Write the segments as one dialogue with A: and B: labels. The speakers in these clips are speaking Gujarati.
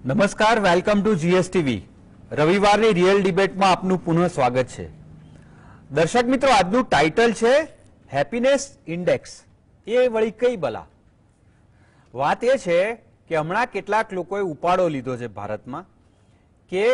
A: નમસ્કાર, વેલકમ ટુ જીએસટીવી. રવિવારની રિયલ ડિબેટમાં આપનું પુનઃ સ્વાગત છે. દર્શક મિત્રો, આજનું ટાઇટલ છે હેપીનેસ ઇન્ડેક્સ. એ વળી કઈ બલા? વાત એ છે કે હમણાં કેટલાક લોકોએ ઉપાડો લીધો છે ભારતમાં કે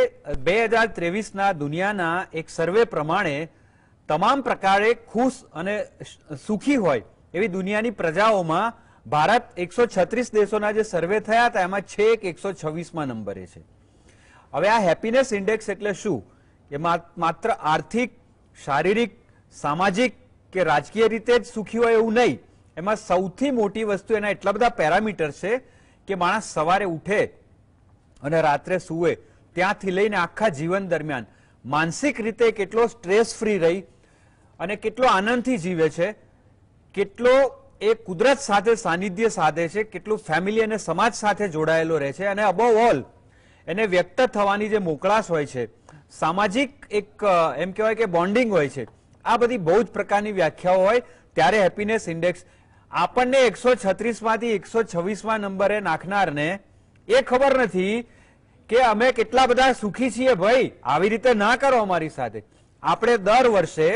A: 2023ના દુનિયાના એક સર્વે પ્રમાણે તમામ પ્રકારે ખુશ અને સુખી હોય એવી દુનિયાની પ્રજાઓમાં ભારત 136 દેશોના જે સર્વે થયા હતા એમાં છેક 126મા નંબરે છે. હવે આ હેપીનેસ ઇન્ડેક્સ એટલે શું? એ માત્ર આર્થિક, શારીરિક, સામાજિક કે રાજકીય રીતે જ સુખી હોય એવું નહીં. એમાં સૌથી મોટી વસ્તુ એના એટલા બધા પેરામીટર છે કે માણસ સવારે ઉઠે અને રાત્રે સૂવે ત્યાંથી લઈને આખા જીવન દરમિયાન માનસિક રીતે કેટલો સ્ટ્રેસ ફ્રી રહી અને કેટલો આનંદથી જીવે છે, કેટલો એ કુદરત સાથે સાનિધ્ય સાધે છે, કેટલું ફેમિલી અને સમાજ સાથે જોડાયેલો રહે છે, અને અબોવ ઓલ એને વ્યક્ત થવાની જે મોકળાશ હોય છે, સામાજિક એક એમ કહેવાય કે બોન્ડિંગ હોય છે, આ બધી બહુ જ પ્રકારની વ્યાખ્યાઓ હોય ત્યારે હેપીનેસ ઇન્ડેક્સ આપણને 136માંથી 126મા નંબરે નાખનારને એ ખબર નથી કે અમે કેટલા બધા સુખી છીએ. ભાઈ, આવી રીતે ના કરો અમારી સાથે. આપણે દર વર્ષે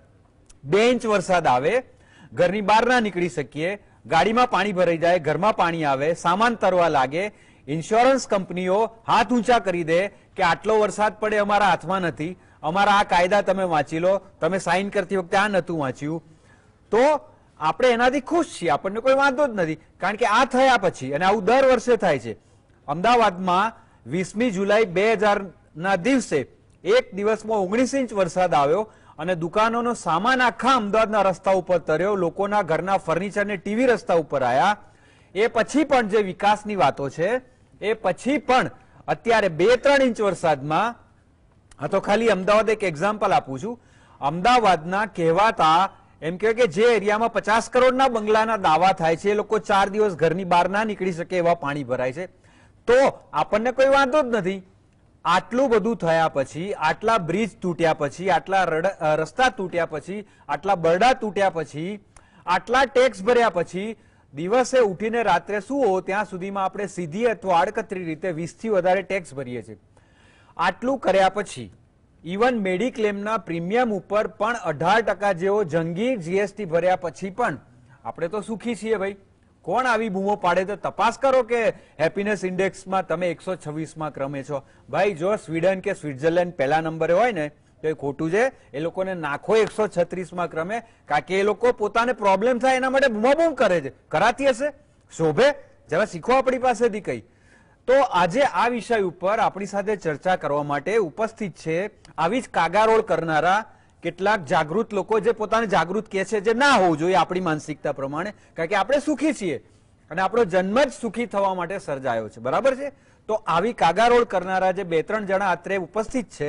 A: 2 ઇંચ વરસાદ આવે, ઘરની બહાર ના નીકળી શકીએ, ગાડીમાં પાણી ભરાઈ જાય, ઘરમાં પાણી આવે, સામાન તરવા લાગે, ઇન્સ્યોરન્સ કંપનીઓ હાથ ઊંચા કરી દે કે આટલો વરસાદ પડે અમારા હાથમાં નથી, અમારા આ કાયદા તમે વાંચી લો, તમે સાઇન કરતી વખતે આ નહોતું વાંચ્યું. તો આપણે એનાથી ખુશ છીએ, આપણને કોઈ વાંધો જ નથી, કારણ કે આ થયા પછી, અને આવું દર વર્ષે થાય છે. અમદાવાદમાં 20મી જુલાઈ 2000ના દિવસે એક દિવસમાં 19 ઇંચ વરસાદ આવ્યો અને દુકાનોનો સામાન આખા અમદાવાદના રસ્તા ઉપર તર્યો, લોકોના ઘરના ફર્નિચર ને ટીવી રસ્તા ઉપર આવ્યા. એ પછી પણ જે વિકાસની વાતો છે એ પછી પણ અત્યારે 2-3 ઇંચ વરસાદમાં, આ તો ખાલી અમદાવાદ એક એક્ઝામ્પલ આપું છું, અમદાવાદના કહેવાતા એમ કહેવાય કે જે એરિયામાં 50 કરોડના બંગલાના દાવા થાય છે એ લોકો 4 દિવસ ઘરની બહાર ના નીકળી શકે એવા પાણી ભરાય છે. તો આપણને કોઈ વાંધો જ નથી. આટલું બધું થયા પછી, આટલા બ્રિજ તૂટ્યા પછી, આટલા રસ્તા તૂટ્યા પછી, આટલા બરડા તૂટ્યા પછી, આટલા ટેક્સ ભર્યા પછી દિવસે ઉઠીને રાત્રે સુવો ત્યાં સુધીમાં આપણે સીધી અથવા આડકતરી રીતે 20થી વધારે ટેક્સ ભરીએ છીએ. આટલું કર્યા પછી ઇવન મેડિક્લેમના પ્રીમિયમ ઉપર પણ 18% જેવો જંગી જીએસટી ભર્યા પછી પણ આપણે તો સુખી છીએ. ભાઈ, કોણ આવી બૂમો પાડે તો તપાસ કરો કે હેપીનેસ ઇન્ડેક્સમાં તમે 126મા ક્રમે છો. ભાઈ, જો સ્વીડન કે સ્વિટ્ઝરલેન્ડ પહેલા નંબરે હોય ને તો એ ખોટું છે. એ લોકોને નાખો 136મા ક્રમે, કારણ કે એ લોકો પોતાને પ્રોબ્લેમ થાય એના માટે બૂમાબૂમ કરે છે. કરાતી હશે, શોભે, જરા શીખો આપણી પાસેથી કઈ. તો આજે આ વિષય ઉપર આપણી સાથે ચર્ચા કરવા માટે ઉપસ્થિત છે આવી જ કાગારોળ કરનારા કેટલાક જાગૃત લોકો, જે પોતાને જાગૃત કહે છે, જે ના હોવું જોઈએ આપણી માનસિકતા પ્રમાણે, કારણ કે આપણે સુખી છીએ અને આપણો જન્મ જ સુખી થવા માટે સર્જાયો છે. બરાબર છે? તો આવી કાગારોળ કરનારા જે 2-3 જણા અત્રે ઉપસ્થિત છે,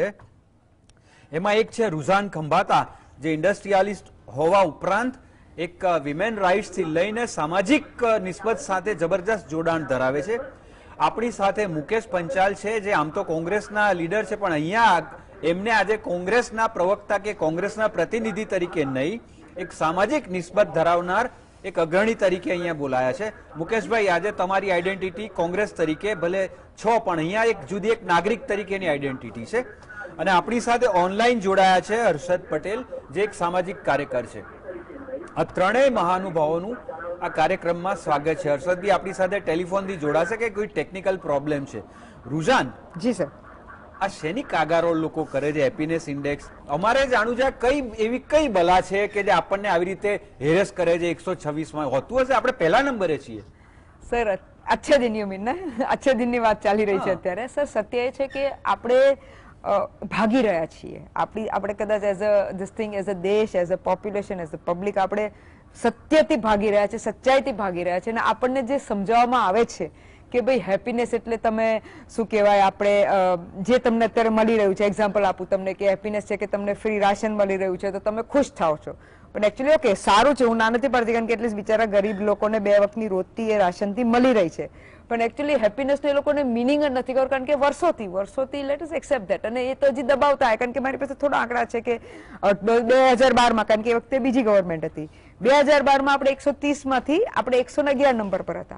A: એમાં એક છે રુઝાન ખંભાતા, જે ઇન્ડસ્ટ્રીયાલિસ્ટ હોવા ઉપરાંત એક વિમેન રાઇટ્સથી લઈને સામાજિક નિસ્બત સાથે જબરજસ્ત જોડાણ ધરાવે છે. આપણી સાથે મુકેશ પંચાલ છે, જે આમ તો કોંગ્રેસના લીડર છે, પણ અહીંયા એમને આજે કોંગ્રેસના પ્રવક્તા કે કોંગ્રેસના પ્રતિનિધિ તરીકે નહીં, એક સામાજિક નિસ્બત ધરાવનાર એક અગ્રણી તરીકે અહીંયા બોલાયા છે. મુકેશભાઈ, આજે તમારી આઈડેન્ટિટી કોંગ્રેસ તરીકે ભલે છો, પણ અહીંયા એક જુદી એક નાગરિક તરીકેની આઈડેન્ટિટી છે. અને આપણી સાથે ઓનલાઈન જોડાયા છે હર્ષદ પટેલ, જે એક સામાજિક કાર્યકર છે. આ ત્રણેય મહાનુભાવોનું આ કાર્યક્રમમાં સ્વાગત છે. હર્ષદજી આપણી સાથે ટેલિફોનથી જોડાશે કે કોઈ ટેકનિકલ પ્રોબ્લેમ છે? રુઝાન
B: જી સર,
A: આ શેની કાગારોળ લોકો કરે છે હેપીનેસ ઇન્ડેક્સ? અમારે જાણવું છે કઈ એવી કઈ બલા છે કે જે આપણને આવી રીતે હેરેસ કરે છે? 126માં હોતું હશે, આપણે પહેલા નંબરે છીએ.
B: સર અચ્છે દિન યુ મીન ને, અચ્છે દિનની વાત ચાલી રહી છે અત્યારે. સર, સત્ય એ છે કે આપણે ભાગી રહ્યા છીએ. આપણે કદાચ as a this thing, as a દેશ, as a population, as a public આપણે સત્યથી ભાગી રહ્યા છે, સચ્ચાઈથી ભાગી રહ્યા છે. અને આપણને જે સમજાવવામાં આવે છે કે ભાઈ હેપીનેસ એટલે તમે શું કહેવાય, આપણે જે તમને અત્યારે મળી રહ્યું છે, એક્ઝામ્પલ આપું તમને કે હેપીનેસ છે કે તમને ફ્રી રાશન મળી રહ્યું છે તો તમે ખુશ થાવ છો. પણ એકચ્યુઅલી ઓકે, સારું છે, હું ના નથી પડતી, કારણ કે એટલીસ્ટ બિચારા ગરીબ લોકોને 2 વખતની રોટલી એ રાશનથી મળી રહી છે. પણ એકચ્યુઅલી હેપીનેસનો એ લોકોને મિનિંગ જ નથી ખબર, કારણ કે વર્ષોથી લેટ અસ એક્સેપ્ટ ધેટ. અને એ તો હજી દબાવતા હોય, કારણ કે મારી પાસે થોડા આંકડા છે કે 2012માં, કારણ કે એ વખતે બીજી ગવર્મેન્ટ હતી, 2012માં આપણે 130માંથી આપણે 111 નંબર પર હતા.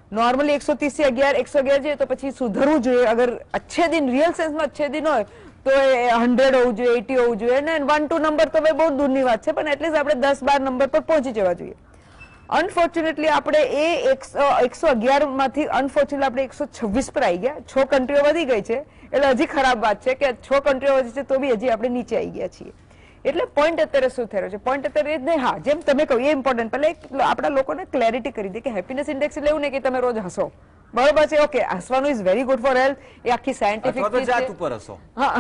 B: નોર્મલી 130 થી 111 જોઈએ તો પછી સુધરવું જોઈએ. અગર અચ્છે દિન રિયલ સેન્સમાં અચ્છે દિન હોય તો 100 હોવું જોઈએ, 80 હોવું જોઈએ, અને 1-2 નંબર તો બહુ દૂરની વાત છે, પણ એટલીસ્ટ આપણે 10-12 નંબર પર પહોંચી જવા જોઈએ. અનફોર્ચ્યુનેટલી આપણે એ 111 માંથી અનફોર્ચ્યુનેટલી આપણે 126 પર આવી ગયા. 6 કન્ટ્રીઓ વધી ગઈ છે, એટલે હજી ખરાબ વાત છે કે 6 કન્ટ્રીઓ વધી છે તો બી હજી આપણે નીચે આવી ગયા છીએ. એટલે પોઈન્ટ અત્યારે શું થઈ રહ્યો છે? પોઈન્ટ અત્યારે એ જ નહીં, હા જેમ તમે કહ્યું એ ઇમ્પોર્ટન્ટ, પહેલા આપણા લોકોને ક્લેરિટી કરી દે કે હેપીનેસ ઇન્ડેક્સ એટલે એવું નહીં કે તમે રોજ હસો, બરોબર છે, ઓકે, હસવાનું is very good for health, એ આખી સાયન્ટિફિક
A: જાત ઉપર હસો,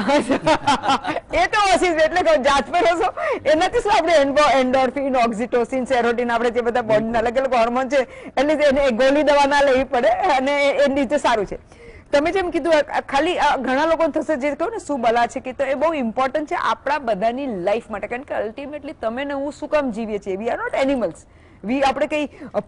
B: એ તો હસી એટલે જાત પર હસો, એનાથી શું આપણે એન્ડોર્ફિન, ઓક્સિટોસિન, સેરોટીન, આપણે જે બધા બોડીના અલગ અલગ હોર્મોન છે એટલે એને ગોળી દવા ના લેવી પડે, અને એ રીતે સારું છે. તમે જેમ કીધું, ખાલી ઘણા લોકો થશે જે કહ્યું ને શું બલા છે, કે તો એ બહુ ઇમ્પોર્ટન્ટ છે આપણા બધાની લાઈફ માટે, કારણ કે અલ્ટિમેટલી તમે ને હું શું કામ જીવીએ છીએ? We are not animals. We આપણે કઈ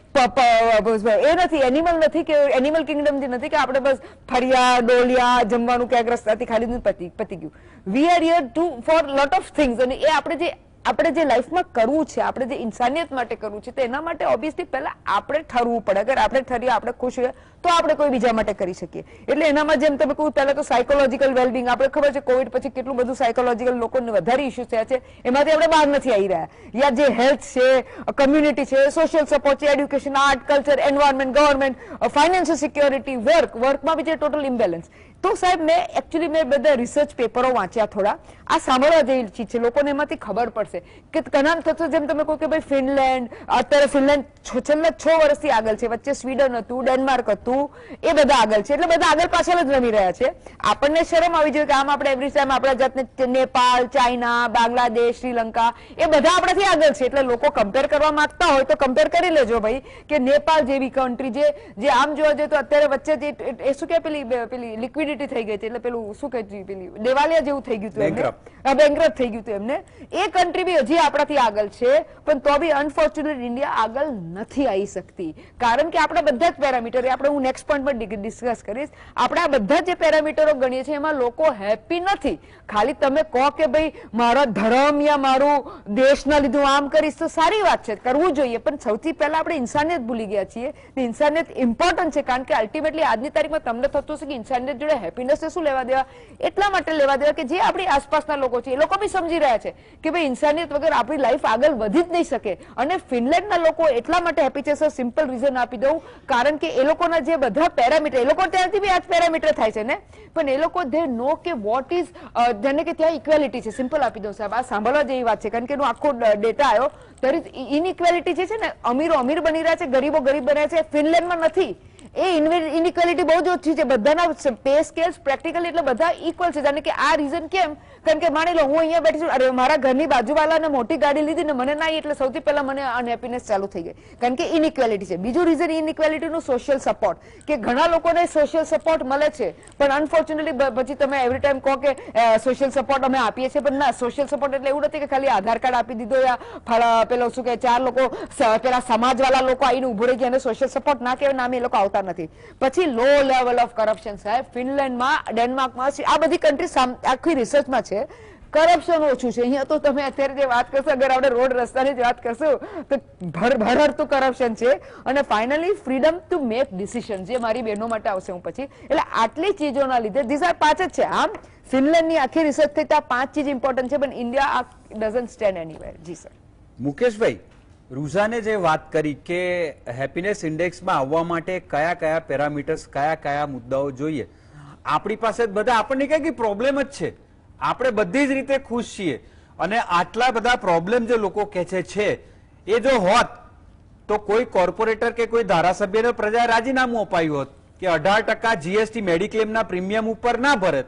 B: એ નથી, એનિમલ નથી, કે એનિમલ કિંગડમ જે નથી કે આપણે બસ ફર્યા ડોલિયા જમવાનું ક્યાંક રસ્તાથી ખાલી પતી ગયું. We are here to for lot of things, અને એ આપણે જે લાઈફમાં કરવું છે, આપણે જે ઇન્સાનિયત માટે કરવું છે, તો એના માટે ઓબ્વિયસલી પહેલા આપણે ઠરવું પડે. અગર આપણે ઠરીએ, આપણે ખુશ હોઈએ તો આપણે કોઈ બીજા માટે કરી શકીએ. એટલે એનામાં જેમ તમે કહ્યું, પહેલા તો સાયકોલોજીકલ વેલબિંગ, આપણે ખબર છે કોવિડ પછી કેટલું બધું સાયકોલોજીકલ લોકોને વધારે ઇસ્યુ થયા છે, એમાંથી આપણે બહાર નથી આવી રહ્યા. યા જે હેલ્થ છે, કમ્યુનિટી છે, સોશિયલ સપોર્ટ છે, education, art, culture, environment, government, financial security, વર્કમાં બી છે ટોટલ ઇમ્બેલેન્સ. તો સાહેબ મેં બધા રિસર્ચ પેપરો વાંચ્યા થોડા, આ સાંભળવા જેવી ચીજ છે, લોકોને એમાંથી ખબર પડશે કે કનામ થતો, જેમ તમે કહો કે ભાઈ ફિનલેન્ડ, અત્યારે ફિનલેન્ડ છેલ્લા 6 વર્ષથી આગળ છે, વચ્ચે સ્વીડન હતું, ડેનમાર્ક હતું, એ બધા આગળ છે, એટલે બધા આગળ પાછળ જ રમી રહ્યા છે. આપણને શરમ આવી જોઈએ કે આમ આપણે એવરી ટાઈમ આપણા જાતને નેપાળ, ચાઇના, બાંગ્લાદેશ, શ્રીલંકા એ બધા આપણાથી આગળ છે. એટલે લોકો કમ્પેર કરવા માંગતા હોય તો કમ્પેર કરી લેજો ભાઈ, કે નેપાળ જેવી કન્ટ્રી જે આમ જોવા જોઈએ તો અત્યારે વચ્ચે એ શું કે પેલી લિક્વિડિટી થઈ ગઈ છે, એટલે પેલું શું કહે છે, પેલી દેવાલિયા જેવું થઈ ગયું હતું, બેંકરપ્ટ થઈ ગયું હતું એમને, એ કન્ટ્રી બી હજી આપણાથી આગળ છે, પણ તો બી અનફોર્ચ્યુનેટ ઇન્ડિયા આગળ નથી આવી શકતી, કારણ કે આપણા બધા જ પેરામીટર, આપણે હું નેક્સ્ટ પોઈન્ટ પર ડિસ્કસ કરીશ, આપણે આ બધા જે પેરામીટરો ગણીએ છીએ એમાં લોકો હેપી નથી. ખાલી તમે કહો કે ભાઈ મારો ધર્મ યા મારું દેશના લીધે આમ કરીશ તો સારી વાત છે, કરવું જોઈએ, પણ સૌથી પહેલા આપણે ઇન્સાનિયત ભૂલી ગયા છીએ. ઇન્સાનિયત ઇમ્પોર્ટન્ટ છે, કારણ કે અલ્ટિમેટલી આજની તારીખમાં તમને થતું હશે કે ઇન્સાનિયત જોડે હેપીનેસ શું લેવા દેવા? એટલા માટે લેવા દેવા કે જે આપણી આસપાસના લોકો છે એ લોકો બી સમજી રહ્યા છે કે ભાઈ ઇન્સાનિયત વગર આપણી લાઈફ આગળ વધી જ નહીં શકે. અને ફિનલેન્ડના લોકો એટલા માટે હેપી છે, સર સિમ્પલ રીઝન આપી દઉં, કારણ કે એ લોકોના જે બધા પેરામીટર, એ લોકો ત્યાંથી બી આ જ પેરામીટર થાય છે ને, પણ એ લોકો ધે નો કે વોટ ઇઝ, જેને કે ત્યાં ઇક્વેલિટી છે. સિમ્પલ આપી દઉં સાહેબ, આ સાંભળવા જેવી વાત છે, કારણ કે એનો આખો ડેટા આવ્યો, ત્યારે ઇનઇક્વેલિટી જે છે ને, અમીરો અમીર બની રહ્યા છે, ગરીબો ગરીબ બન્યા છે, ફિનલેન્ડમાં નથી. એ ઇનઇક્વેલિટી બહુ જ ઓછી છે, બધાના પે સ્કેલ્સ પ્રેક્ટિકલી એટલે બધા ઇક્વલ છે. જાણે કે આ રીઝન કેમ? કારણ કે માની લો હું અહીંયા બેઠી છું, અરે મારા ઘરની બાજુવાળાને મોટી ગાડી લીધી ને મને ના, એટલે સૌથી પહેલા મને અનહેપીનેસ ચાલુ થઈ ગઈ, કારણ કે ઇનઇક્વેલિટી છે. બીજું રીઝન ઇનઇક્વેલિટીનું સોશિયલ સપોર્ટ, કે ઘણા લોકોને સોશિયલ સપોર્ટ મળે છે, પણ અનફોર્ચ્યુનેટલી પછી તમે એવરી ટાઈમ કહો કે સોશિયલ સપોર્ટ અમે આપીએ છીએ, પણ ના, સોશિયલ સપોર્ટ એટલે એવું નથી કે ખાલી આધાર કાર્ડ આપી દીધો યા પેલો શું કે 4 લોકો પેલા સમાજવાળા લોકો આવીને ઉભો રહી ગયા અને સોશિયલ સપોર્ટ ના કહેવાય, નામે એ લોકો આવતા નથી. પછી લો લેવલ ઓફ કરપ્શન સાહેબ, ફિનલેન્ડમાં, ડેનમાર્કમાં, આ બધી કન્ટ્રી આખી રિસર્ચમાં છે, કરપ્શન ઓછું છે. અહીંયા તો તમે અત્યારે જે વાત કરશો, અગર આપણે રોડ રસ્તાની જ વાત કરશું તો ભરભરતું કરપ્શન છે. અને finally freedom to make decision, જે મારી બહેનો માટે આવશે હું પછી. એટલે આટલી ચીજોના લીધે ધીઝ આર 5 જ છે. આમ ફિનલેન્ડની આખી રિસર્ચ થઈ તો આ 5 ચીજ ઇમ્પોર્ટન્ટ છે, પણ ઇન્ડિયા ડઝન્ટ સ્ટેન્ડ એનીવેર. જી સર.
A: મુકેશભાઈ, રૂઝાને જે વાત કરી કે હેપીનેસ ઇન્ડેક્સમાં આવવા માટે કયા કયા પેરામીટર્સ, કયા કયા મુદ્દાઓ જોઈએ, આપણી પાસે બધા આપણને કઈ પ્રોબ્લેમ જ છે, આપણે બધી જ રીતે ખુશ છીએ, અને આટલા બધા પ્રોબ્લેમ જે લોકો કહે છે એ જો હોત તો કોઈ કોર્પોરેટર કે કોઈ ધારાસભ્યને પ્રજાએ રાજીનામું અપાયું હોત કે 18% જીએસટી મેડિક્લેમના પ્રીમિયમ ઉપર ના ભરત,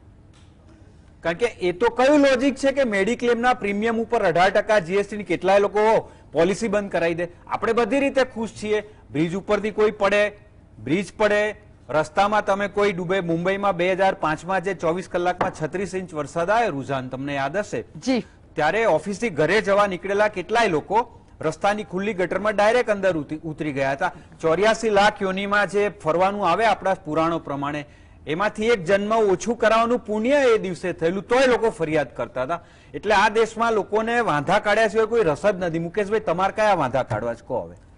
A: કારણ કે એ તો કયું લોજિક છે કે મેડિક્લેમના પ્રીમિયમ ઉપર 18% જીએસટી ની કેટલાય લોકો પોલિસી બંધ કરાવી દે. આપણે બધી રીતે ખુશ છીએ, બ્રિજ ઉપરથી કોઈ પડે, બ્રિજ પડે, રસ્તામાં તમે કોઈ ડૂબે. મુંબઈમાં 2005માં જે 24 કલાકમાં 36 ઇંચ વરસાદ આવ્યો રૂઝાન, તમને યાદ હશે, ત્યારે ઓફિસથી ઘરે જવા નીકળેલા કેટલાય લોકો રસ્તાની ખુલ્લી ગટરમાં ડાયરેક્ટ અંદર ઉતરી ગયા હતા. 84 લાખ યોનીમાં જે ફરવાનું આવે આપણા પુરાણો પ્રમાણે, એમાંથી એક જન્મ ઓછું કરાવવાનું પુણ્ય એ દિવસે થયેલું, તોય લોકો ફરિયાદ કરતા હતા. એટલે આ દેશમાં લોકોને વાંધા કાઢ્યા સિવાય કોઈ રસ જ નથી. મુકેશભાઈ, તમારે કયા વાંધા કાઢવા છે કહો હવે?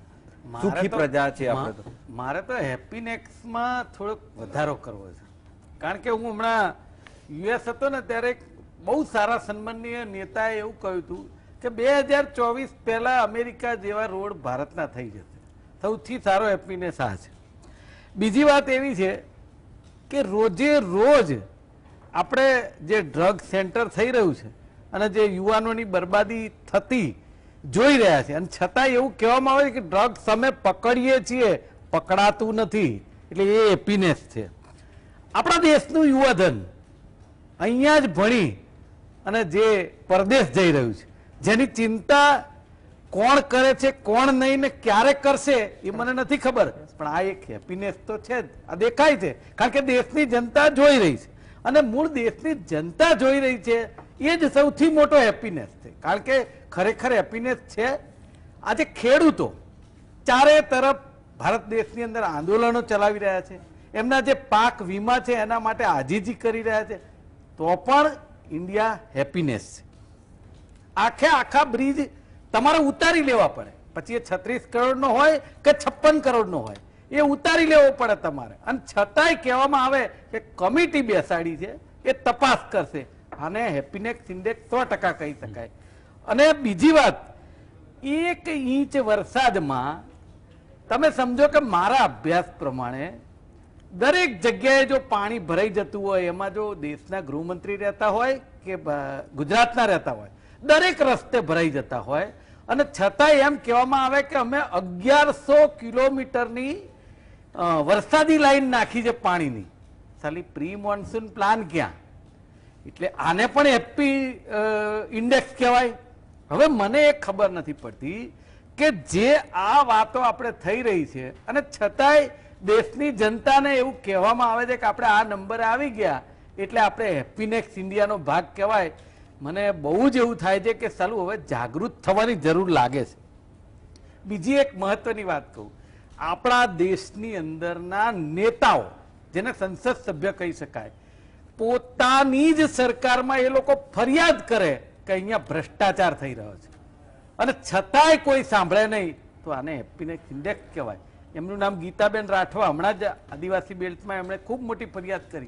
A: સુખી પ્રજા છે આપણે તો.
C: મારે તો હેપીનેસમાં થોડોક વધારો કરવો છે, કારણ કે હું હમણાં યુએસ હતો ને ત્યારે એક બહુ સારા સન્માનીય નેતાએ એવું કહ્યું હતું કે 2024 પહેલા અમેરિકા જેવા રોડ ભારતના થઈ જશે. સૌથી સારો હેપીનેસ આ છે. બીજી વાત એવી છે કે રોજે રોજ આપણે જે ડ્રગ સેન્ટર થઈ રહ્યું છે અને જે યુવાનોની બરબાદી થતી જોઈ રહ્યા છે, અને છતાં એવું કહેવામાં આવે છે કે ડ્રગ અમે પકડીએ છીએ, પકડાતું નથી, એટલે એ હેપીનેસ છે. આપણા દેશનું યુવાધન અહીંયા જ ભણી અને જે પરદેશ જઈ રહ્યું છે, જેની ચિંતા કોણ કરે છે કોણ નહીં ને ક્યારે કરશે એ મને નથી ખબર, પણ આ એક હેપીનેસ તો છે જ. આ દેખાય છે, કારણ કે દેશની જનતા જોઈ રહી છે, અને મૂળ દેશની જનતા જોઈ રહી છે એ જ સૌથી મોટો હેપીનેસ છે. કારણ કે ખરેખર હેપીનેસ છે. આજે ખેડૂતો ચારે તરફ ભારત દેશની અંદર આંદોલનો ચલાવી રહ્યા છે, એમના જે પાક વીમા છે એના માટે આજીજી કરી રહ્યા છે, તો પણ ઇન્ડિયા હેપીનેસ છે. આખે આખા બ્રિજ તમારે ઉતારી લેવા પડે, પછી એ 36 કરોડનો હોય કે 56 કરોડનો હોય, એ ઉતારી લેવો પડે તમારે, અને છતાંય કહેવામાં આવે કે કમિટી બેસાડી છે એ તપાસ કરશે. આને હેપીનેસ ઇન્ડેક્સ 100% કહી શકાય. અને બીજી વાત, 1 ઇંચ વરસાદમાં તમે સમજો કે મારા અભ્યાસ પ્રમાણે દરેક જગ્યાએ જો પાણી ભરાઈ જતું હોય, એમાં જો દેશના ગૃહમંત્રી રહેતા હોય કે ગુજરાતના રહેતા હોય, દરેક રસ્તે ભરાઈ જતા હોય, અને છતાંય એમ કહેવામાં આવે કે અમે 1100 કિલોમીટરની વરસાદી લાઈન નાખી છે પાણીની. સાલી પ્રી મોન્સૂન પ્લાન ક્યાં? એટલે આને પણ હેપી ઇન્ડેક્સ કહેવાય. હવે મને એક ખબર નથી પડતી કે જે આ વાતો આપણે થઈ રહી છે અને છતાંય દેશની જનતાને એવું કહેવામાં આવે છે કે આપણે આ નંબરે આવી ગયા એટલે આપણે હેપીનેસ ઇન્ડિયાનો ભાગ કહેવાય. મને બહુ જ એવું થાય છે કે સાલું હવે જાગૃત થવાની જરૂર લાગે છે. બીજી એક મહત્વની વાત કહું, આપણા દેશની અંદરના નેતાઓ, જેને સંસદ સભ્ય કહી શકાય, પોતાની જ સરકારમાં એ લોકો ફરિયાદ કરે કે અહીંયા ભ્રષ્ટાચાર થઈ રહ્યો છે, અને છતાંય કોઈ સાંભળે નહીં, તો આને હેપીનેસ ઇન્ડેક્સ કહેવાય. એમનું નામ ગીતાબેન રાઠવા, હમણાં જ આદિવાસી બેલ્ટમાં એમણે ખૂબ મોટી ફરિયાદ કરી.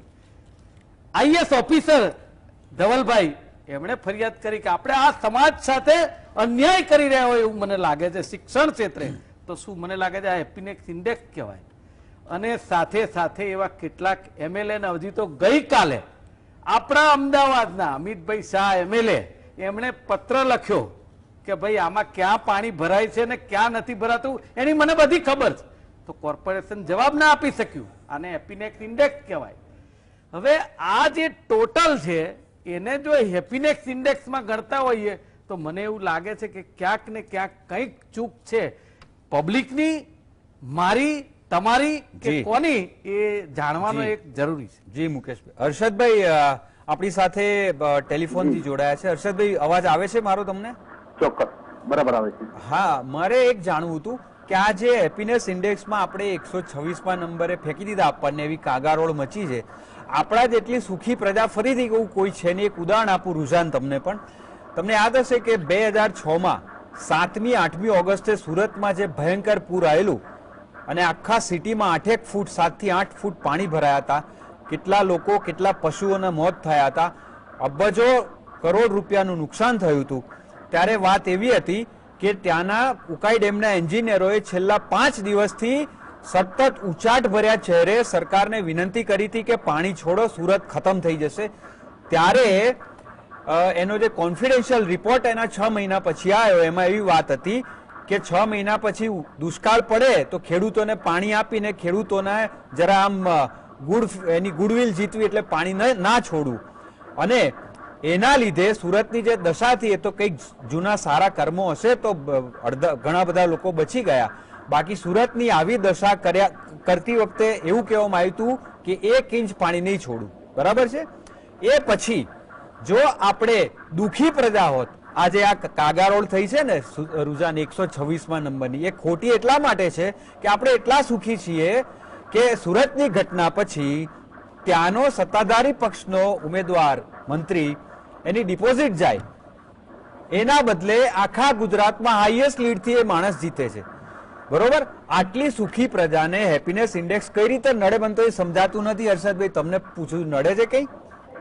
C: આઈએસ ઓફિસર ધવલભાઈ, એમણે ફરિયાદ કરી કે આપણે આ સમાજ સાથે અન્યાય કરી રહ્યા હોય એવું મને લાગે છે શિક્ષણ ક્ષેત્રે. તો શું મને લાગે છે આ હેપીનેસ ઇન્ડેક્સ કહેવાય. અને સાથે સાથે એવા કેટલાક એમએલએ, હજી તો ગઈકાલે આપણા અમદાવાદના અમિતભાઈ શાહ એમએલએ, એમણે પત્ર લખ્યો કે ભાઈ આમાં ક્યાં પાણી ભરાય છે ને ક્યાં નથી ભરાતું એની મને બધી ખબર છે. તો કોર્પોરેશન જવાબ ના આપી શક્યું. આને હેપીનેસ ઇન્ડેક્સ કહેવાય. હવે આ જે ટોટલ છે એને જો હેપીનેસ ઇન્ડેક્સમાં ગણતા હોઈએ તો મને એવું લાગે છે કે ક્યાંક ને ક્યાંક કંઈક ચૂક છે પબ્લિકની, મારી, તમારી કે કોની, એ જાણવાનો એક જરૂરી છે.
A: જી મુકેશભાઈ. હર્ષદભાઈ આપણી સાથે ટેલિફોનથી જોડાયા છે. હર્ષદભાઈ, અવાજ આવે છે મારો તમને?
D: ચોક્કસ, બરાબર આવે છે.
A: હા, મારે એક જાણવું હતું કે આ જે હેપીનેસ ઇન્ડેક્સમાં આપણે 126મા નંબરે ફેંકી દીધા આપણને, એવી કાગારોળ મચી છે. આપણા જેટલી સુખી પ્રજા ફરીથી કોઈ છે ને. એક ઉદાહરણ આપું રૂઝાન તમને પણ. તમને યાદ હશે કે 2006માં 7મી 8મી ઓગસ્ટે સુરતમાં જે ભયંકર પૂર આવેલું અને આખા સિટીમાં 8 ફૂટ 7 થી 8 ફૂટ પાણી ભરાયા હતા. કેટલા લોકો, કેટલા પશુઓના મોત થયા હતા, અબજો કરોડ રૂપિયાનું નુકસાન થયું હતું. ત્યારે વાત એવી હતી કે ત્યાંના ઉકાઈ ડેમના એન્જિનિયરોએ છેલ્લા 5 દિવસથી સતત ઉચાટ ભર્યા ચહેરે સરકારને વિનંતી કરી હતી કે પાણી છોડો, સુરત ખતમ થઈ જશે. ત્યારે એનો જે કોન્ફિડેન્શિયલ રિપોર્ટ એના 6 મહિના પછી આવ્યો, એમાં એવી વાત હતી કે 6 મહિના પછી દુષ્કાળ પડે તો ખેડૂતોને પાણી આપીને ખેડૂતોને જરા આમ એની ગુડવિલ જીતવી, એટલે પાણી ના છોડવું. અને એના લીધે સુરતની જે દશા થઈ એ તો કંઈક જૂના સારા કર્મો હશે તો ઘણા બધા લોકો બચી ગયા. બાકી સુરતની આવી દશા કરતી વખતે એવું કહેવામાં આવ્યું હતું કે 1 ઇંચ પાણી નહીં છોડવું. બરાબર છે? એ પછી જો આપણે દુખી પ્રજા હોત, આજે આ કાગારોળ થઈ છે ને રૂઝાન 126મા નંબરની, એ ખોટી એટલા માટે છે કે આપણે એટલા સુખી છીએ કે સુરતની ઘટના પછી ત્યાંનો સત્તાધારી પક્ષનો ઉમેદવાર મંત્રી એની ડિપોઝિટ જાય, એના બદલે આખા ગુજરાતમાં હાઈએસ્ટ લીડથી એ માણસ જીતે છે. બરોબર, આટલી સુખી પ્રજાને હેપીનેસ ઇન્ડેક્સ કઈ રીતે નડે બનતો એ સમજાતું નથી. હર્ષદભાઈ, તમને પૂછું, નડે છે કઈ?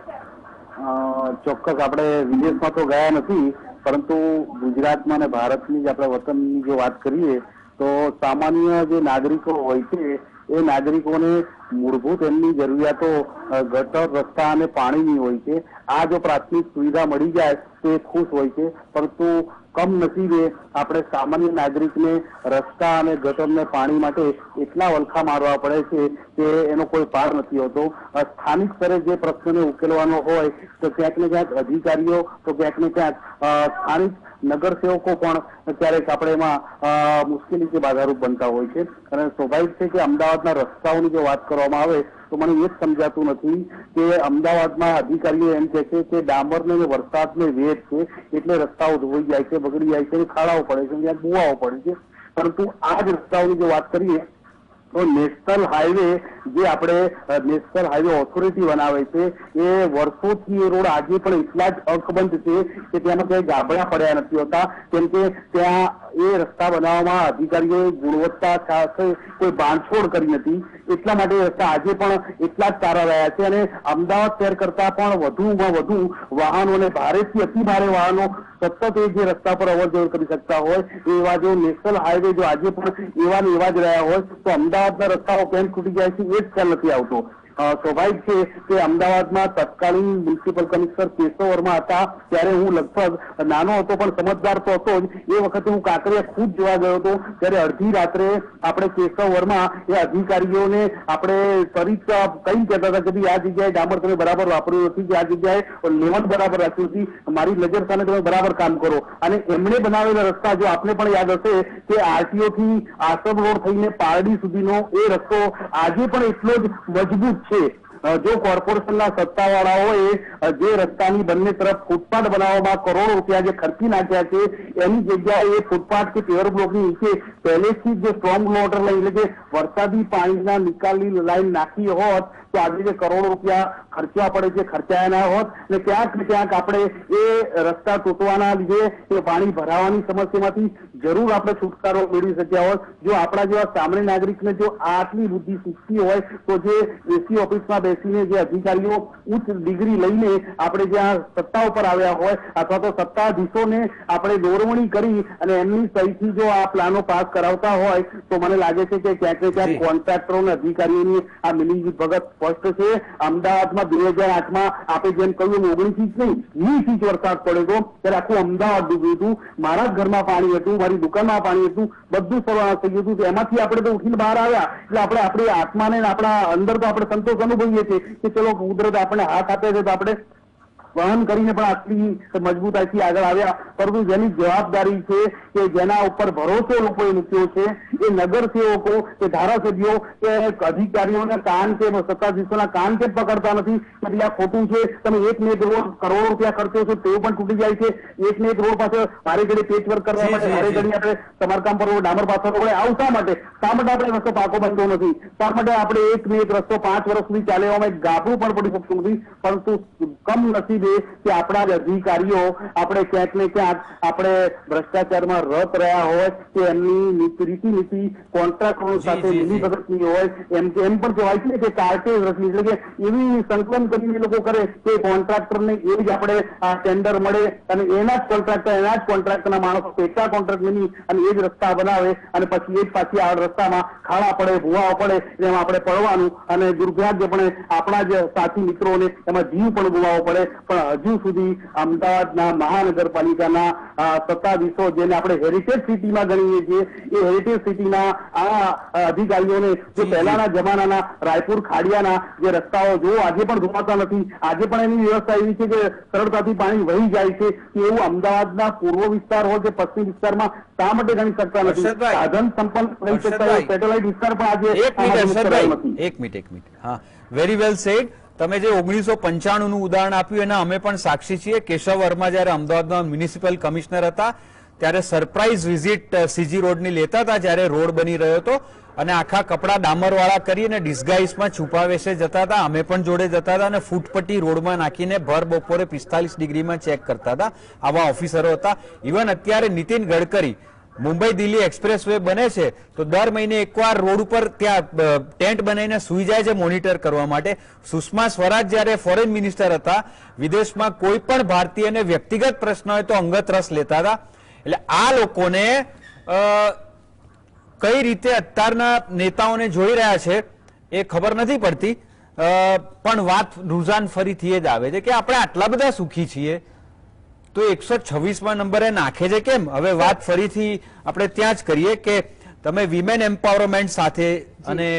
D: ચોક્કસ આપણે વિદેશમાં તો ગયા નથી, પરંતુ ગુજરાતમાં અને ભારતની જ આપણે વતનની જો વાત કરીએ તો સામાન્ય જે નાગરિકો હોય છે એ નાગરિકોને મૂળભૂત એમની જરૂરિયાતો ગટર, રસ્તા અને પાણીની હોય છે. આ જો પ્રાથમિક સુવિધા મળી જાય તો એ ખુશ હોય છે, પરંતુ કમનસીબે આપણે સામાન્ય નાગરિકને રસ્તા અને ગટર ને પાણી માટે એટલા વલખા મારવા પડે છે કે એનો કોઈ પાર નથી હોતો. સ્થાનિક સ્તરે જે પ્રશ્નને ઉકેલવાનો હોય તો ક્યાંક ને ક્યાંક અધિકારીઓ, તો ક્યાંક ને ક્યાંક સ્થાનિક નગરસેવકો પણ ક્યારેક આપણે એમાં મુશ્કેલી કે બાધારૂપ બનતા હોય છે. અને સ્વાભાવિક છે કે અમદાવાદના રસ્તાઓની જો વાત કરવામાં આવે તો મને એ જ સમજાતું નથી કે અમદાવાદમાં અધિકારીઓ એમ કહે છે કે ડામરને વરસાદને વેગ છે એટલે રસ્તાઓ ધોઈ જાય છે, બગડી જાય છે, ખાડાઓ પડે છે, ત્યાં બુવાઓ પડે છે. પરંતુ આ જ રસ્તાઓની જો વાત કરીએ તો નેશનલ હાઈવે જે આપણે નેશનલ હાઈવે ઓથોરિટી બનાવે છે એ વર્ષોથી એ રોડ આજે પણ એટલા જ અકબંધ છે કે ત્યાંમાં ક્યાંય ગાબડા પડ્યા નથી હોતા, કેમ કે ત્યાં એ રસ્તા બનાવવામાં અધિકારીઓએ ગુણવત્તા સાથે કોઈ બાંધછોડ કરી નથી. એટલા માટે રસ્તા આજે પણ એટલા જ સારા રહ્યા છે. અને અમદાવાદ શહેર કરતા પણ વધુમાં વધુ વાહનો અને ભારેથી અતિ ભારે વાહનો સતત એ જે રસ્તા પર અવર જવર કરી શકતા હોય એવા જો નેશનલ હાઈવે જો આજે પણ એવા ને એવા જ રહ્યા હોય તો અમદાવાદના રસ્તાઓ કેમ તૂટી જાય છે એ જ ખ્યાલ નથી આવતો. સ્વાભાવિક છે કે અમદાવાદમાં તત્કાલીન મ્યુનિસિપલ કમિશનર કેશવ વર્મા હતા ત્યારે હું લગભગ નાનો હતો પણ સમજદાર તો હતો જ. એ વખતે હું કાંકરિયા ખુદ જોવા ગયો હતો ત્યારે અડધી રાત્રે આપણે કેશવ વર્મા એ અધિકારીઓને આપણે ત્વરિત કઈ કહેતા હતા કે ભાઈ આ જગ્યાએ ડામર તમે બરાબર વાપર્યું નથી, કે આ જગ્યાએ લેવલ બરાબર રાખ્યું નથી, મારી નજર સામે તમે બરાબર કામ કરો. અને એમણે બનાવેલા રસ્તા જો આપને પણ યાદ હશે કે આરટીઓ થી આસમ રોડ થઈને પારડી સુધીનો એ રસ્તો આજે પણ એટલો જ મજબૂત છે. જો કોર્પોરેશનના સત્તાવાળાઓએ જે રસ્તાની બંને તરફ ફૂટપાથ બનાવવામાં કરોડો રૂપિયા જે ખર્ચી નાખ્યા છે એની જગ્યાએ એ ફૂટપાથ કે પેવર બ્લોકની નીચે પહેલેથી જે સ્ટ્રોંગ વોટર લાઈન એટલે કે વરસાદી પાણીના નિકાલની લાઈન નાખી હોત તો આજે જે કરોડો રૂપિયા ખર્ચવા પડે છે ખર્ચાયા ના હોત. અને ક્યાંક ને ક્યાંક આપણે એ રસ્તા તૂટવાના લીધે એ પાણી ભરાવાની સમસ્યામાંથી જરૂર આપણે છુટકારો મેળવી શક્યા હોત જો આપણા જેવા સામાન્ય નાગરિકને જો આટલી બુદ્ધિ શીખતી હોય તો જે એસી ઓફિસમાં બેસીને જે અધિકારીઓ ઉચ્ચ ડિગ્રી લઈને આપણે જ્યાં સત્તા ઉપર આવ્યા હોય અથવા તો સત્તાધીશોને આપણે દોરવણી કરી અને એમની સહીથી જો આ પ્લાનો પાસ કરાવતા હોય તો મને લાગે છે કે ક્યાંક ને ક્યાંક કોન્ટ્રાક્ટરો અને અધિકારીઓની આ મિલી ભગત સ્પષ્ટ છે. અમદાવાદમાં 2008માં આપણે જેમ કહ્યું 19 ઇંચ નહીં 20 ઇંચ વરસાદ પડ્યો હતો ત્યારે આખું અમદાવાદ ડૂબ્યું હતું. મારા જ ઘરમાં પાણી હતું, મારી દુકાનમાં પાણી હતું, બધું સર્વનાશ થઈ ગયું હતું. એમાંથી આપણે તો ઉઠીને બહાર આવ્યા એટલે આપણે આપણી આત્માને આપણા અંદર તો આપણે સંતોષ અનુભવીએ છીએ કે ચલો કુદરત આપણે હાથ આપે છે તો આપણે વહન કરીને પણ આટલી મજબૂતાઈથી આગળ આવ્યા. પરંતુ જેની જવાબદારી છે કે જેના ઉપર ભરોસો લોકોએ મૂક્યો છે એ નગરસેવકો કે ધારાસભ્યો કે અધિકારીઓના કાન કે સત્તાધીશોના કાન કે પકડતા નથી કે આ ખોટું છે. તમે એક ને એક રોડ કરોડો રૂપિયા ખર્ચો છો તેઓ પણ તૂટી જાય છે. એક ને એક રોડ પાસે મારે ઘડી પેચ વર્ક કરવા માટે મારે ઘડી આપણે સમારકામ પર ડામર પાછળ પડે આવું શા માટે આપણે રસ્તો પાકો બનતો નથી? શા માટે આપણે એક ને એક રસ્તો 5 વર્ષ સુધી ચાલવામાં એક ગાભરું પણ પડી શકતું નથી? પરંતુ કમ નસીબે કે આપણા જ અધિકારીઓ આપણે ક્યાંક ને ક્યાંક આપણે ભ્રષ્ટાચારમાં રત રહ્યા હોય કે એમની રીતિ નીતિ કોન્ટ્રાક્ટરો સાથે મિલીભગતની હોય એમ પણ કહેવાય છે કે કાર્ટેજ રચની એટલે કે એવી સંકલન કરીને લોકો કરે કે કોન્ટ્રાક્ટરને એ જ આપણે આ ટેન્ડર મળે અને એના જ કોન્ટ્રાક્ટરના માણસો પેટા કોન્ટ્રાક્ટ નહીં અને એ જ રસ્તા બનાવે અને પછી એ જ પાછી આ રસ્તામાં ખાડા પડે, ભૂવાઓ પડે એમાં આપણે પડવાનું અને દુર્ભાગ્યપણે આપણા જ સાથી મિત્રોને એમાં જીવ પણ ગુમાવવો પડે. પણ હજુ સુધી અમદાવાદના મહાનગરપાલિકાના સત્તાધીશો જેને આપણે હેરિટેજ સિટીમાં ગણીએ છીએ એ હેરિટેજ સિટીના આ અધિકારીઓને જે પહેલાના જમાનાના રાયપુર ખાડિયાના જે રસ્તાઓ જો આજે પણ ધોવાતા નથી, આજે પણ એની વ્યવસ્થા એવી છે કે સરળતાથી પાણી વહી જાય છે કે એવું અમદાવાદના પૂર્વ વિસ્તાર હોય કે પશ્ચિમ વિસ્તારમાં શા માટે ગણી શકતા નથી? સાધન સંપન્ન રહી શકતા હોય સેટેલાઇટ વિસ્તાર પણ આજે
A: એક મિનિટ હા, વેરી વેલ સેડ. તમે જે 1995 નું ઉદાહરણ આપ્યું એના અમે પણ સાક્ષી છીએ. કેશવ વર્મા જયારે અમદાવાદના મ્યુનિસિપલ કમિશનર હતા ત્યારે સરપ્રાઇઝ વિઝિટ સીજી રોડની લેતા હતા જ્યારે રોડ બની રહ્યો હતો અને આખા કપડા ડામરવાળા કરીને ડિસ્ગાઇઝમાં છુપાવેશે જતા હતા. અમે પણ જોડે જતા હતા અને ફૂટપટ્ટી રોડમાં નાખીને ભર બપોરે 45 ડિગ્રીમાં ચેક કરતા હતા. આવા ઓફિસરો હતા. ઇવન અત્યારે નીતિન ગડકરી મુંબઈ દિલ્હી એક્સપ્રેસ વે બને છે તો દર મહિને એકવાર રોડ ઉપર ત્યાં ટેન્ટ બનાવીને સુઈ જાય છે મોનિટર કરવા માટે. સુષ્મા સ્વરાજ જ્યારે ફોરેન મિનિસ્ટર હતા, વિદેશમાં કોઈ પણ ભારતીયને વ્યક્તિગત પ્રશ્ન હોય તો અંગત રસ લેતા હતા. એટલે આ લોકોને કઈ રીતે અત્યારના નેતાઓને જોઈ રહ્યા છે એ ખબર નથી પડતી, પણ વાત રૂઝાન ફરીથી જ આવે છે કે આપણે આટલા બધા સુખી છીએ તો 126માં નંબરે નાખે છે કેમ? હવે વાત ફરીથી આપણે ત્યાં જ કરીએ કે તમે વિમેન એમ્પાવરમેન્ટ સાથે અને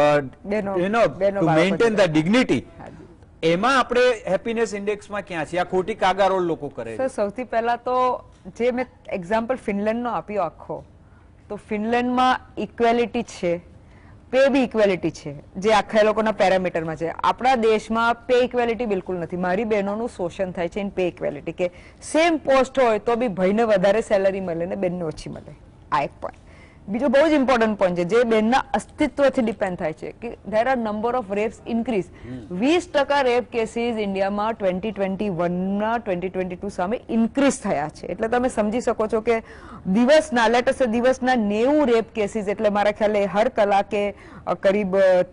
A: ટુ મેન્ટેન ધ ડિગ્નિટી, એમાં આપણે હેપીનેસ ઇન્ડેક્સમાં ક્યાં છીએ? આ ખોટી કાગારોળ લોકો કરે છે.
B: સૌથી પહેલા તો જે મેં એક્ઝામ્પલ ફિનલેન્ડનો આપ્યો આખો, તો ફિનલેન્ડમાં ઇક્વેલિટી છે, પે બી ઇક્વેલિટી છે, જે આખા લોકોના પેરામીટરમાં છે. આપણા દેશમાં પે ઇક્વેલિટી બિલકુલ નથી. મારી બહેનોનું શોષણ થાય છે ઇન પે ઇક્વેલિટી, કે સેમ પોસ્ટ હોય તો બી ભાઈને વધારે સેલરી મળે ને બેનને ઓછી મળે. આ એક પોઈન્ટ. બીજો બહુ જ ઇમ્પોર્ટન્ટ પોઈન્ટ છે જે બેનના અસ્તિત્વથી ડિપેન્ડ થાય છે કે there are number of rapes increase. 20% rape cases ઇન્ડિયામાં 2021ના 2022 સામે ઇન્ક્રીઝ થયા છે. એટલે તમે સમજી શકો છો કે દિવસના લેટેસ્ટ દિવસના 90 રેપ કેસીસ, એટલે મારા ખ્યાલે હર કલાકે કરીબ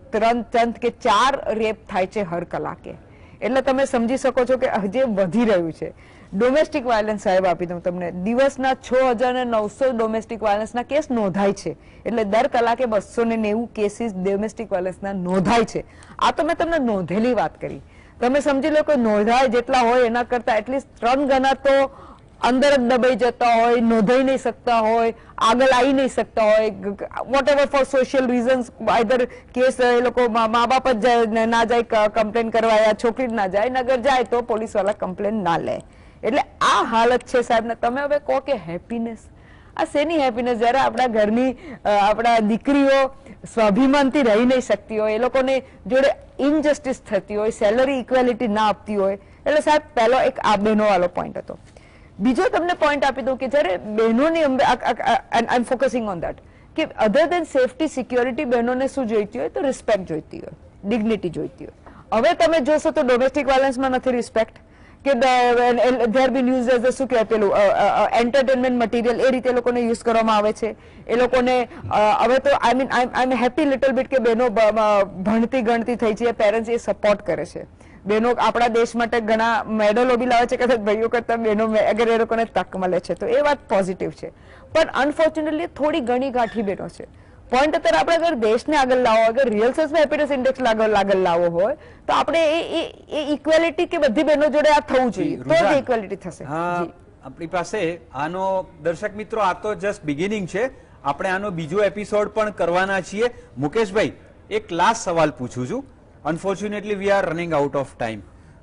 B: 3 કે 4 રેપ થાય છે હર કલાકે. એટલે તમે સમજી શકો છો કે હજી વધી રહ્યું છે. ડોમેસ્ટિક વાયલન્સ સાહેબ આપી દઉં તમને, દિવસના 6900 ડોમેસ્ટિક વાયલન્સના કેસ નોંધાય છે. એટલે દર કલાકે 290 કેસીસ ડોમેસ્ટિક વાયલન્સના નોંધાય છે. આ તો મેં તમને નોંધેલી વાત કરી. તમે સમજી લો કે નોંધાય જેટલા હોય એના કરતા એટલીસ્ટ 3 ગણા તો અંદર જ દબાઈ જતા હોય, નોંધાઈ નહીં શકતા હોય, આગળ આવી નહીં શકતા હોય, whatever for social reasons. Either case એ લોકો મા બાપ જ ના જાય કમ્પ્લેન કરવા, યા છોકરી ના જાય, નગર જાય તો પોલીસ વાળા કમ્પ્લેન ના લે. એટલે આ હાલત છે સાહેબ ને. તમે હવે કહો કે હેપીનેસ, આ શેની હેપીનેસ? જયારે આપણા ઘરની આપણા દીકરીઓ સ્વાભિમાનથી રહી નહીં શકતી હોય, એ લોકોને જોડે ઇનજસ્ટિસ થતી હોય, સેલરી ઇક્વેલિટી ના આપતી હોય. એટલે સાહેબ પહેલો એક આ બહેનો વાળો પોઈન્ટ હતો. બીજો તમને પોઈન્ટ આપી દઉં કે જયારે બહેનોની I am focusing on that, કે અધર દેન સેફટી સિક્યોરિટી બહેનોને શું જોઈતી હોય? તો રિસ્પેક્ટ જોઈતી હોય, ડિગ્નિટી જોઈતી હોય. હવે તમે જોશો તો ડોમેસ્ટિક વાયલન્સમાં નથી રિસ્પેક્ટ, કે ધેર બીન યુઝ એઝ શું કહેવાય પેલું એન્ટરટેનમેન્ટ મટીરિયલ, એ રીતે લોકોને યુઝ કરવામાં આવે છે. એ લોકોને હવે તો I am happy little bit કે બહેનો ભણતી ગણતી થઈ છે, પેરેન્ટ્સ એ સપોર્ટ કરે છે. બહેનો આપણા દેશ માટે ઘણા મેડલો બી લાવે છે, કદાચ ભાઈઓ કરતા બહેનો અગર એ લોકોને તક મળે છે તો એ વાત પોઝિટિવ છે. પણ અનફોર્ચ્યુનેટલી થોડી ઘણી ગાંઠી બહેનો છે. પોઈન્ટ અત્યારે આપણે અગર દેશને આગળ લાવો, અગર રિયલ સેન્સમાં હેપીનેસ ઇન્ડેક્સ આગળ લાવવો હોય તો આપણે એ ઇક્વેલિટી કે બધી બહેનો જોડે આ થવું જોઈએ, તો જ ઇક્વેલિટી થશે.
A: આપણી પાસે આનો દર્શક મિત્રો આ તો જસ્ટ બિગિનિંગ છે. આપણે આનો બીજો એપિસોડ પણ કરવાના છીએ. મુકેશભાઈ, એક લાસ્ટ સવાલ પૂછું છું. Unfortunately we are running out of time.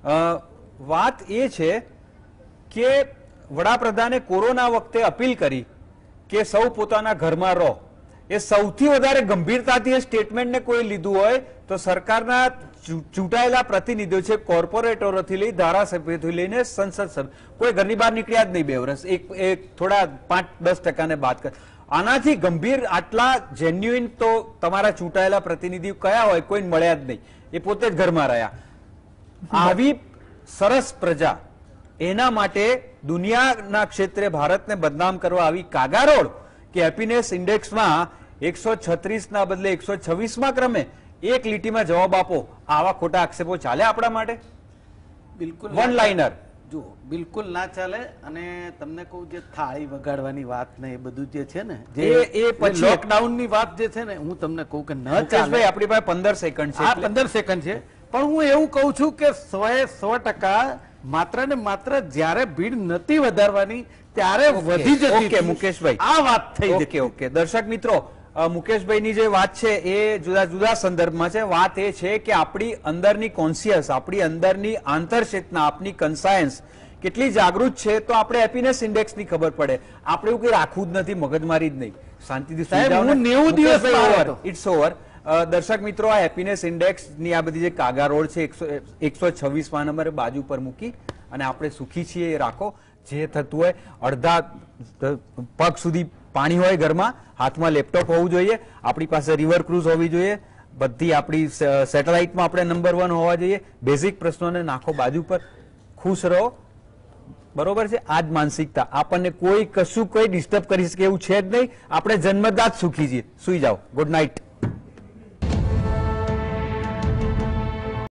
A: વાત એ છે કે વડાપ્રધાને કોરોના વખતે અપીલ કરી કે સૌ પોતાના ઘરમાં રહો. એ સૌથી વધારે ગંભીરતાથી એ સ્ટેટમેન્ટને કોઈ લીધું હોય તો સરકારના ચૂંટાયેલા પ્રતિનિધિઓ છે, કોર્પોરેટરોથી લઈ ધારાસભ્યોથી લઈને સંસદ સભ્ય, કોઈ ઘરની બહાર નીકળ્યા જ નહીં 2 વર્ષ. એક થોડા 5-10% બાદ કર. આનાથી ગંભીર આટલા જેન્યુઇન તો તમારા ચૂંટાયેલા પ્રતિનિધિઓ કયા હોય? કોઈ મળ્યા જ નહીં, એ પોતે જ ઘરમાં રહ્યા. આવી સરસ પ્રજા, એના માટે દુનિયાના ક્ષેત્રે ભારતને બદનામ કરવા આવી કાગારોળ કે હેપીનેસ ઇન્ડેક્સમાં 136 ના બદલે 126માં ક્રમે, એક લીટીમાં જવાબ આપો. આવા ખોટા આક્ષેપો ચાલે આપણા માટે?
C: બિલકુલ
A: વન લાઇનર
C: જો બિલકુલ ના ચાલે. અને તમને કહું, જે થાળી વગાડવાની વાત ને એ બધું જે છે ને, જે
A: પછી
C: લોકડાઉન ની વાત જે છે ને, હું તમને કહું કે ન ચાલે.
A: આપણી પાસે 15 સેકન્ડ છે.
C: 15 સેકન્ડ છે, પણ હું એવું કહું છું કે 100% માત્ર ને માત્ર જ્યારે ભીડ નથી વધારવાની ત્યારે વધી જતી.
A: ઓકે મુકેશભાઈ,
C: આ વાત થઈ.
A: ઓકે દર્શક મિત્રો, મુકેશભાઈની જે વાત છે એ જુદા જુદા સંદર્ભમાં છે. વાત એ છે કે આપણી અંદરની કોન્શિયસ, આપણી અંદરની આંતરચેતના, આપની કન્સાયન્સ કેટલી જાગૃત છે તો આપણે હેપીનેસ ઇન્ડેક્સ ની ખબર પડે. આપણે એવું કઈ રાખવું જ નથી, મગજમારી જ નહીં, શાંતિથી
C: સાહેબ, હું 90 દિવસ
A: ઇટ્સ ઓવર. દર્શક મિત્રો, આ હેપીનેસ ઇન્ડેક્સ ની આ બધી જે કાગારોળ છે 126માં નંબરે બાજુ પર મૂકી અને આપણે સુખી છીએ એ રાખો. જે થતું હોય, અડધા પગ સુધી પાણી હોય ઘરમાં, હાથમાં લેપટોપ હોવું જોઈએ, આપણી પાસે રિવર ક્રુઝ હોવી જોઈએ, બધી આપણી સેટેલાઇટમાં આપણે નંબર 1 હોવા જોઈએ. બેઝિક પ્રશ્નોને નાખો બાજુ પર, ખુશ રહો. બરોબર છે? આ જ માનસિકતા. આપણને કોઈ કશું કોઈ ડિસ્ટર્બ કરી શકે એવું છે જ નહીં. આપણે જન્મદાત સુખી છીએ. સુઈ જાઓ. Good night.